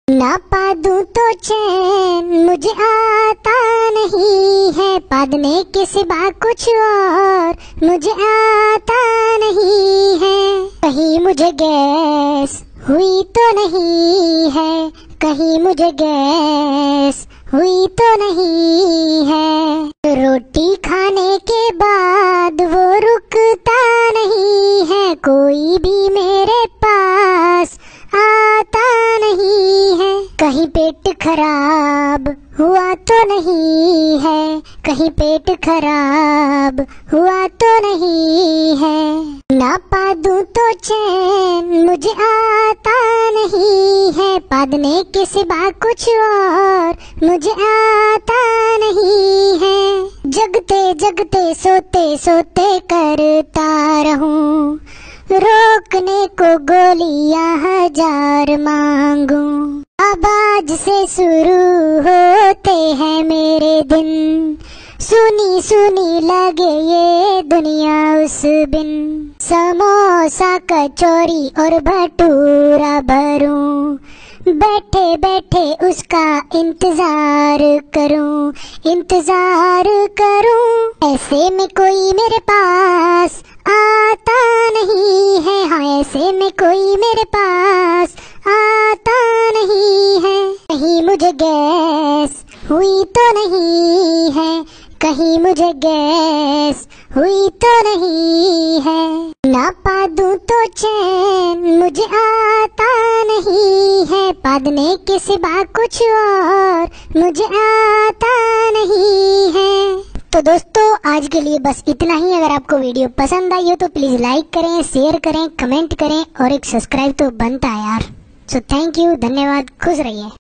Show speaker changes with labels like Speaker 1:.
Speaker 1: ना पा दूं तो चैन मुझे आता नहीं है, पादने के सिवा कुछ और मुझे आता नहीं है। कहीं मुझे गैस हुई तो नहीं है, कहीं मुझे गैस हुई तो नहीं है। रोटी खाने के बाद वो रुकता नहीं है, कोई भी मेरे पास आता नहीं है। कहीं पेट खराब हुआ तो नहीं है, कहीं पेट खराब हुआ तो नहीं है। ना पा दूं तो चैन मुझे आता नहीं है, पादने के सिवा कुछ और मुझे आता नहीं है। जगते जगते सोते सोते करता रहूं, रोकने को गोलियां हजार मांगूं। आवाज से शुरू होते हैं मेरे दिन, सुनी सुनी लगे ये दुनिया उस बिन। समोसा कचौरी और भटूरा भरूं, बैठे बैठे उसका इंतजार करूं, इंतजार करूं। ऐसे में कोई मेरे पास आता नहीं है, हाँ ऐसे में कोई मेरे पास आता नहीं है। कहीं मुझे गैस हुई तो नहीं है, कहीं मुझे गैस हुई तो नहीं है। ना पा दूं तो चैन मुझे आता नहीं है, पादने के सिवा कुछ और मुझे आता नहीं है। तो दोस्तों आज के लिए बस इतना ही। अगर आपको वीडियो पसंद आई हो तो प्लीज लाइक करें, शेयर करें, कमेंट करें और एक सब्सक्राइब तो बनता है यार। सो थैंक यू, धन्यवाद, खुश रहिए।